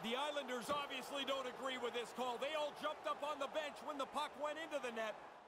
The Islanders obviously don't agree with this call. They all jumped up on the bench when the puck went into the net.